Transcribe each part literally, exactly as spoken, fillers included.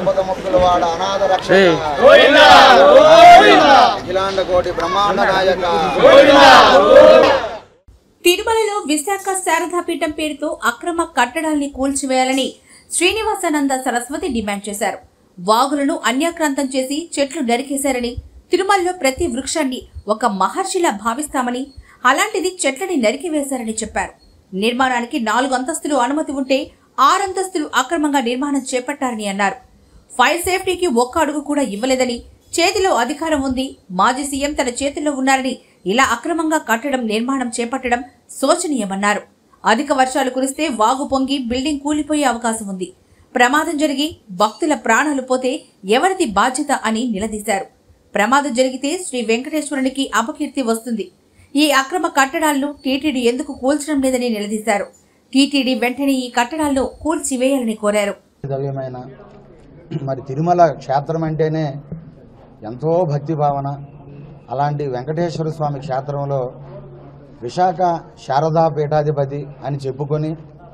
ఆపద ముక్కుల వాడ అనాథ రక్షక అఖిలాండ కోటి బ్రహ్మాండ నాయక. తిరుమలలో విశాఖ శారదాపీఠం పేరుతో అక్రమ కట్టడాల్ని కూల్చివేయాలని శ్రీనివాసానంద సరస్వతి డిమాండ్ చేశారు. వాగులను అన్యాక్రాంతం చేసి చెట్లు నరికేశారని, తిరుమలలో ప్రతి వృక్షాన్ని ఒక మహర్షిలా భావిస్తామని, అలాంటిది చెట్లని నరికివేశారని చెప్పారు. నిర్మాణానికి నాలుగు అంతస్తులు అనుమతి ఉంటే ఆరంతస్తులు అక్రమంగా నిర్మాణం చేపట్టారని అన్నారు. ఫైర్ సేఫ్టీకి ఒక్క అడుగు కూడా ఇవ్వలేదని, చేతిలో అధికారం ఉంది, మాజీ సీఎం తన చేతిలో ఉన్నారని ఇలా అక్రమంగా కట్టడం నిర్మాణం చేపట్టడం శోచనీయమన్నారు. అధిక వర్షాలు కురిస్తే వాగు పొంగి బిల్డింగ్ కూలిపోయే అవకాశం ఉంది. ప్రమాదం జరిగి భక్తుల ప్రాణాలు పోతే ఎవరిది బాధ్యత అని నిలదీశారు. ప్రమాదం జరిగితే శ్రీ వెంకటేశ్వరునికి అపకీర్తి వస్తుంది. ఈ అక్రమ కట్టడాలను టీటీడీ ఎందుకు కూల్చడం లేదని నిలదీశారు. టీటీడీ వెంటనే ఈ కట్టడాలను కూల్చివేయాలని కోరారు. మరి తిరుమల క్షేత్రం అంటేనే ఎంతో భక్తి భావన. అలాంటి వెంకటేశ్వర స్వామి క్షేత్రంలో విశాఖ శారదా పీఠాధిపతి అని చెప్పుకొని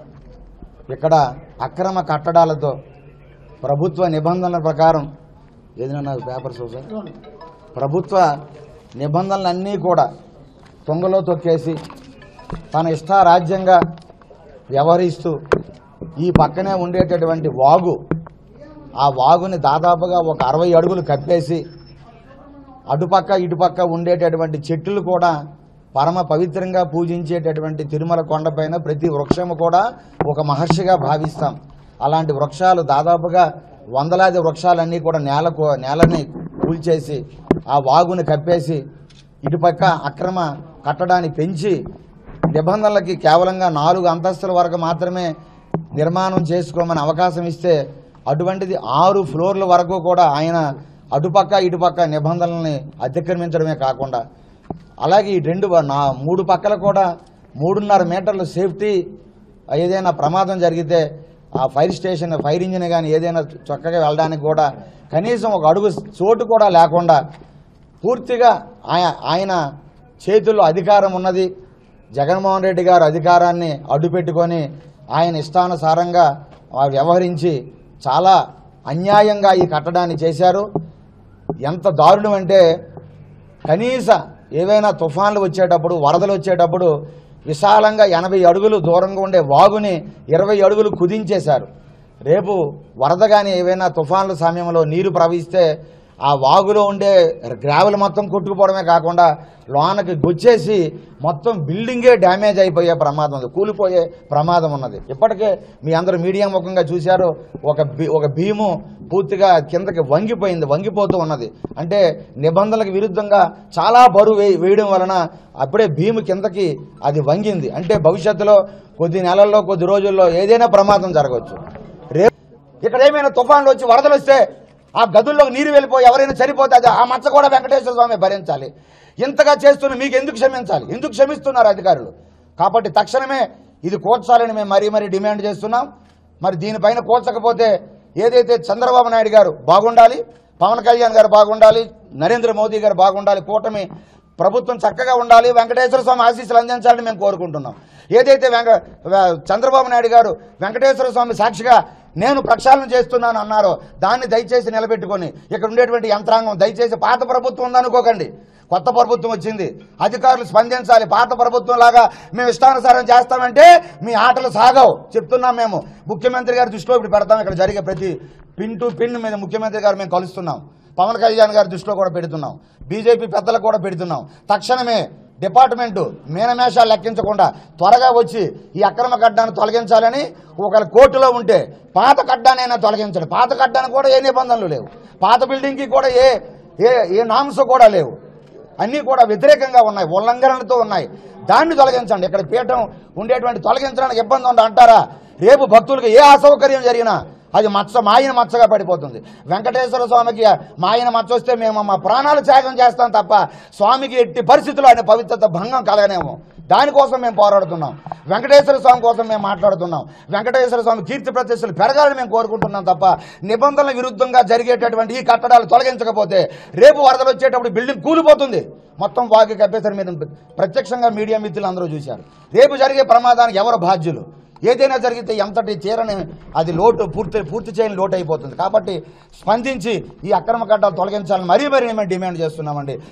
ఇక్కడ అక్రమ కట్టడాలతో ప్రభుత్వ నిబంధనల ప్రకారం ఏదైనా పేపర్స్ సార్ ప్రభుత్వ నిబంధనలన్నీ కూడా తొంగలో తొక్కేసి తన ఇష్టారాజ్యంగా వ్యవహరిస్తూ ఈ పక్కనే ఉండేటటువంటి వాగు, ఆ వాగుని దాదాపుగా ఒక అరవై అడుగులు కప్పేసి అటుపక్క ఇటుపక్క ఉండేటటువంటి చెట్లు కూడా పరమ పవిత్రంగా పూజించేటటువంటి తిరుమల కొండపైన ప్రతి వృక్షము కూడా ఒక మహర్షిగా భావిస్తాం. అలాంటి వృక్షాలు దాదాపుగా వందలాది వృక్షాలన్నీ కూడా నేలకు నేలని కూల్చేసి ఆ వాగుని కప్పేసి ఇటుపక్క అక్రమ కట్టడాన్ని పెంచి నిబంధనలకి కేవలంగా నాలుగు అంతస్తుల వరకు మాత్రమే నిర్మాణం చేసుకోమని అవకాశం ఇస్తే అటువంటిది ఆరు ఫ్లోర్ల వరకు కూడా ఆయన అటుపక్క ఇటుపక్క నిబంధనల్ని అతిక్రమించడమే కాకుండా అలాగే ఈ రెండు నా మూడు పక్కల కూడా మూడున్నర మీటర్ల సేఫ్టీ, ఏదైనా ప్రమాదం జరిగితే ఆ ఫైర్ స్టేషన్ ఫైర్ ఇంజిన్ కానీ ఏదైనా చక్కగా వెళ్ళడానికి కూడా కనీసం ఒక అడుగు చోటు కూడా లేకుండా పూర్తిగా ఆయన చేతుల్లో అధికారం ఉన్నది. జగన్మోహన్ రెడ్డి గారు అధికారాన్ని అడ్డుపెట్టుకొని ఆయన ఇష్టానుసారంగా వ్యవహరించి చాలా అన్యాయంగా ఈ కట్టడాన్ని చేశారు. ఎంత దారుణం అంటే కనీస ఏవైనా తుఫాన్లు వచ్చేటప్పుడు వరదలు వచ్చేటప్పుడు విశాలంగా ఎనభై అడుగులు దూరంగా ఉండే వాగుని ఇరవై అడుగులు కుదించేశారు. రేపు వరద కానీ ఏవైనా తుఫాన్ల సమయంలో నీరు ప్రవహిస్తే ఆ వాగులో ఉండే గ్రావెల్ మొత్తం కొట్టుకుపోవడమే కాకుండా లోనకి గుచ్చేసి మొత్తం బిల్డింగే డ్యామేజ్ అయిపోయే ప్రమాదం ఉంది, కూలిపోయే ప్రమాదం ఉన్నది. ఇప్పటికే మీ అందరూ మీడియా ముఖంగా చూశారు, ఒక ఒక భీము పూర్తిగా కిందకి వంగిపోయింది, వంగిపోతూ ఉన్నది. అంటే నిబంధనలకు విరుద్ధంగా చాలా బరువు వేయడం వలన అప్పుడే భీము కిందకి అది వంగింది. అంటే భవిష్యత్తులో కొద్ది నెలల్లో కొద్ది రోజుల్లో ఏదైనా ప్రమాదం జరగవచ్చు. రేపు ఇక్కడ ఏమైనా తుఫాన్లు వచ్చి వరదలు వస్తే ఆ గదుల్లో నీరు వెళ్ళిపోయి ఎవరైనా చనిపోతే అది ఆ మచ్చ కూడా వెంకటేశ్వర స్వామి భరించాలి. ఇంతగా చేస్తున్న మీకు ఎందుకు క్షమించాలి? ఎందుకు క్షమిస్తున్నారు అధికారులు? కాబట్టి తక్షణమే ఇది కూర్చాలని మేము మరీ మరీ డిమాండ్ చేస్తున్నాం. మరి దీనిపైన కూర్చకపోతే ఏదైతే చంద్రబాబు నాయుడు గారు బాగుండాలి, పవన్ కళ్యాణ్ గారు బాగుండాలి, నరేంద్ర మోదీ గారు బాగుండాలి, కూటమి ప్రభుత్వం చక్కగా ఉండాలి, వెంకటేశ్వర స్వామి ఆశీస్సులు అందించాలని మేము కోరుకుంటున్నాం. ఏదైతే వెంక చంద్రబాబు నాయుడు గారు వెంకటేశ్వర స్వామి సాక్షిగా నేను ప్రక్షాళన చేస్తున్నాను అన్నారో దాన్ని దయచేసి నిలబెట్టుకొని ఇక్కడ ఉండేటువంటి యంత్రాంగం దయచేసి పాత ప్రభుత్వం ఉందనుకోకండి, కొత్త ప్రభుత్వం వచ్చింది, అధికారులు స్పందించాలి. పాత ప్రభుత్వం లాగా మేము ఇష్టానుసారం చేస్తామంటే మీ ఆటలు సాగవు చెప్తున్నాం. మేము ముఖ్యమంత్రి గారి దృష్టిలో ఇప్పుడు పెడతాం. ఇక్కడ జరిగే ప్రతి పిన్ టు పిన్ మీద ముఖ్యమంత్రి గారు మేము కలుస్తున్నాం, పవన్ కళ్యాణ్ గారి దృష్టిలో కూడా పెడుతున్నాం, బీజేపీ పెద్దలకు కూడా పెడుతున్నాం. తక్షణమే డిపార్ట్మెంటు మీనమేషాలు లెక్కించకుండా త్వరగా వచ్చి ఈ అక్రమ కడ్డాన్ని తొలగించాలని, ఒకవేళ కోర్టులో ఉంటే పాత కడ్డానైనా తొలగించండి. పాత కడ్డానికి కూడా ఏ నిబంధనలు లేవు, పాత బిల్డింగ్కి కూడా ఏ ఏ ఏ నామ్స్ కూడా లేవు, అన్నీ కూడా వ్యతిరేకంగా ఉన్నాయి, ఉల్లంఘనలతో ఉన్నాయి. దాన్ని తొలగించండి. ఇక్కడ పీఠం ఉండేటువంటి తొలగించడానికి ఇబ్బంది ఉండ అంటారా? రేపు భక్తులకు ఏ అసౌకర్యం జరిగినా అది మచ్చ మాయన మచ్చగా పడిపోతుంది. వెంకటేశ్వర స్వామికి మాయన మచ్చ వస్తే మేము మా ప్రాణాలు త్యాగం చేస్తాం తప్ప స్వామికి ఎట్టి పరిస్థితుల్లో ఆయన పవిత్రత భంగం కలగనేమో. దానికోసం మేము పోరాడుతున్నాం, వెంకటేశ్వర స్వామి కోసం మేము మాట్లాడుతున్నాం. వెంకటేశ్వర స్వామి కీర్తి ప్రతిష్టలు పెరగాలని మేము కోరుకుంటున్నాం తప్ప నిబంధనల విరుద్ధంగా జరిగేటటువంటి ఈ కట్టడాలు తొలగించకపోతే రేపు వరదలు వచ్చేటప్పుడు బిల్డింగ్ కూలిపోతుంది. మొత్తం వాకి కప్పేసరి మీరు ప్రత్యక్షంగా మీడియా మిత్రులు అందరూ చూశారు. రేపు జరిగే ప్రమాదానికి ఎవరు బాధ్యులు? ఏదైనా జరిగితే ఎంతటి తీరని అది లోటు పూర్తి పూర్తి చేయని లోటు అయిపోతుంది. కాబట్టి స్పందించి ఈ అక్రమ కట్టాలు తొలగించాలని మరీ మరీ మేము డిమాండ్ చేస్తున్నామండి.